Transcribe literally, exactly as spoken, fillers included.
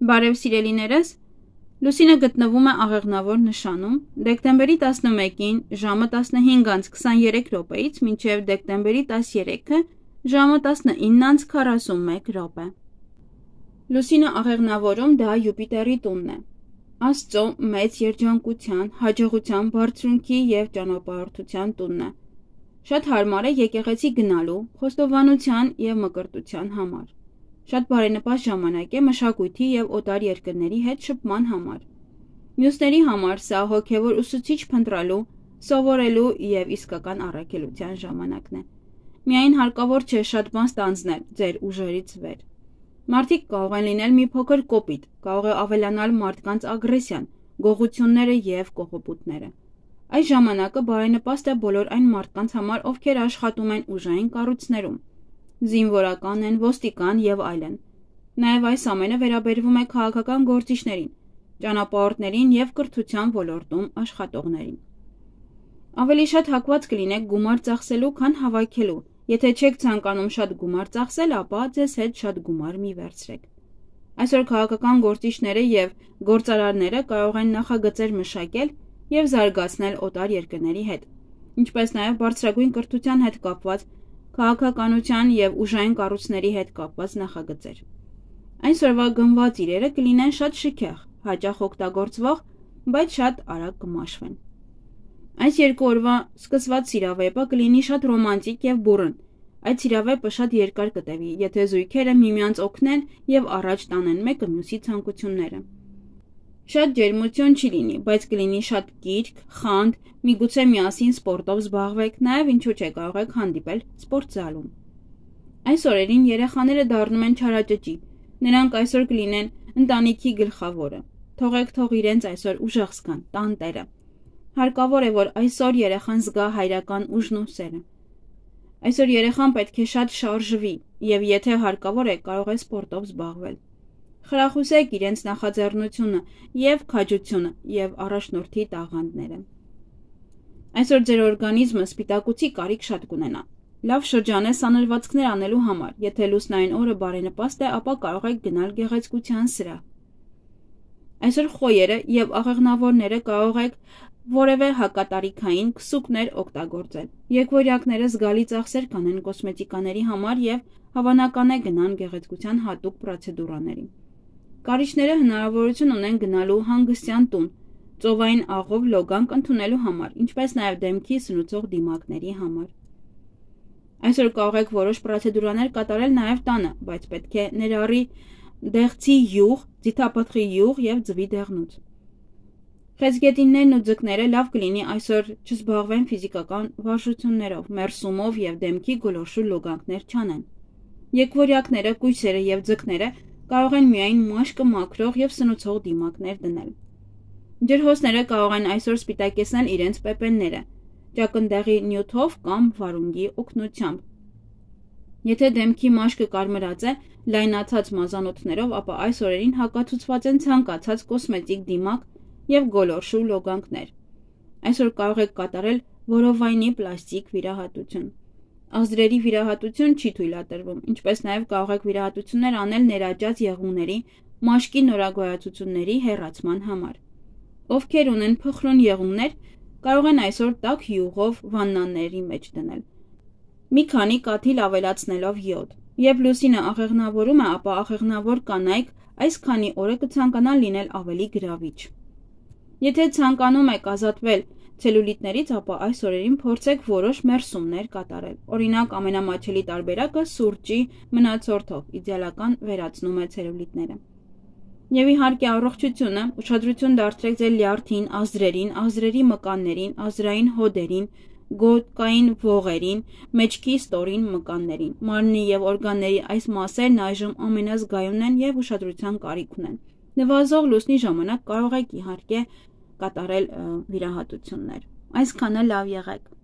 Բարև սիրելիներս, Լուսինը գտնվում է աղեղնավոր նշանում դեկտեմբերի տասնմեկին ժամը տասնհինգ անց քսաներեք րոպեից մինչև դեկտեմբերի տասներեքը ժամը տասնինը անց քառասունմեկ րոպե։ Լուսինը աղեղնավորում դա Յուպիտերի տունն է, Աստծո մեծ երջանկության, հաջողության, բարձրունքի և ճանապարհորդության տունն է։ Շատ հարմար է եկեղեցի գնալու, խոստովանության և մկրտության համար։ Շատ բարենպաստ ժամանակ է մշակույթի և օտար երկրների հետ շփման համար։ Մյուսների համար սա հոգևոր ուսուցիչ փնտրելու, սովորելու և իսկական առաքելության ժամանակն է։ Միայն հարկավոր չէ շատ բան ստանձնել ձեր ուժերից վեր։ Մարդիկ կարող են լինել մի փոքր կոպիտ, կարող է ավելանալ մարդկանց ագրեսիան, գողությունները և կողոպուտները։ Այս ժամանակը բարենպաստ է բոլոր այն մարդկանց համար, ովքեր աշխատում են ուժային կառույցներում, զինվորական են, ոստիկան և այլն։ Նաև այս ամենը վերաբերվում է քաղաքական գործիչներին, ճանապարհորդներին և կրթության ոլորտում աշխատողներին։ Ավելի շատ հակված կլինեք գումար ծախսելու, քան հավաքելու։ Եթե չեք ցանկանում շատ գումար ծախսել, ապա ձեզ հետ շատ գումար մի վերցրեք։ Այսօր քաղաքական գործիչները և գործարարները կարող են նախագծեր մշակել և զարգացնել օտար երկրների հետ, ինչպես նաև բարձրագույն կրթության հետ կապված, քաղաքականության և ուժային կառույցների հետ կապված նախագծեր։ Այսօրվա գնված իրերը կլինեն շատ շքեղ, հաճախ օգտագործվող, բայց շատ արագ կմաշվեն։ Այս երկու օրվա սկսված սիրավեպը կլինի շատ ռոմանտիկ և բուռն։ Այդ սիրավեպը շատ երկար կտևի, եթե զույգերը միմյանց օգնեն և առաջ տանեն մեկը մյուսի ցանկությունները։ Շատ ջերմություն չի լինի, բայց կլինի շատ կիրք, խանդ, միգուցե միասին սպորտով զբաղվեք, նաև ինչու՞ չէ կարող եք հանդիպել սպորտզալում։ Այս օրերին երեխաները դառնում են չարաճճի, նրանք այսօր կլինեն ընտանիքի գլխավորը։ Թողեք թող իրենց այսօր ուժեղ զգան, տանտերը։ Հարկավոր է, որ այսօր երեխան զգա հայրական ուժն ու սերը։ Այսօր երեխան պետք է շատ շարժվի և եթե հարկավոր է, կարող է սպորտով զբաղվել։ Խրախուսեք իրենց նախաձեռնությունը և քաջությունը և առաջնորդի տաղանդները։ Այսօր ձեր օրգանիզմը սպիտակուցի կարիք շատ կունենա։ Լավ շրջան է սանրվածքներ անելու համար։ Եթե լուսնային օրը բարենպաստ է, ապա կարող եք գնալ գեղեցկության սրահ։ Այսօր խոյերը և աղեղնավորները կարող եք որևէ հակատարիքային քսուկներ օգտագործել։ Եկվորյակները զգալի ծախսեր կանեն կոսմետիկաների համար և հավանական է գնան գեղեցկության հատուկ պրոցեդուրաների։ Կարիճները հնարավորություն ունեն գնալու հանգստյան տուն, ծովային աղով լոգանք ընդունելու համար, ինչպես նաև դեմքի սնուցող դիմակների համար։ Այսօր կարող եք որոշ պրոցեդուրաներ կատարել նաև տանը, բայց պետք է ներառի դեղցի յուղ, ձիթապտղի յուղ և ձվի դեղնուց։ Խեցգետիններն ու ձկները լավ կլինի այսօր չզբաղվեն ֆիզիկական վարժություններով, մերսումով և դեմքի գոլորշու լոգանքներ չանեն։ Եկվորյակները, կույսերը և ձկները կարող են միայն մաշկը մաքրող և սնուցող դիմակներ դնել։ Ջրհոսները կարող են այսօր սպիտակեցնել իրենց պեպենները, ճակնդեղի նյութով կամ վարունգի օգնությամբ։ Եթե դեմքի մաշկը կարմրած է լայնացած մազանոթներով, ապա այս օրերին հակացուցված են ցանկացած կոսմետիկ դիմակ և գոլորշու լոգանքներ։ Այսօր կարող եք կատարել որովայնի պլաստիկ վիրահատություն։ Ազդրերի վիրահատություն չի թույլատրվում, ինչպես նաև կարող եք վիրահատություններ անել ներաճած եղունգների, մաշկի նորագոյացությունների հեռացման համար։ Ովքեր ունեն փխրուն եղունգներ, կարող են այսօր տաք յուղով վաննաների մեջ դնել, մի քանի կաթիլ ավելացնելով յոդ։ Երբ լուսինը աղեղնավորում է, ապա աղեղնավոր կանայք այս քանի օրը կցանկանան լինել ավելի գրավիչ։ Եթե ցանկանում եք ազատվել ցելյուլիտներից, ապա այս օրերին փորձեք որոշ մերսումներ կատարել։ Օրինակ, ամենամատչելի տարբերակը սուրճի մնացորդով իդեալական վերացնում է ցելյուլիտները։ Եվ իհարկե առողջությունը, ուշադրություն դարձրեք ձեր լյարդին, ազդրերին, ազդրերի մկաններին, ազդրային հոդերին, գոտկային ողերին, մեջքի ստորին մկաններին։ Մարմնի և օրգանների այս մասերն այժմ ամենազգայունն են և ուշադրության կարիք ունեն։ Նվազող լուսնի ժամանակ կարող եք իհարկե կատարել վիրահատություններ։ Այսքանը լավ եղեք։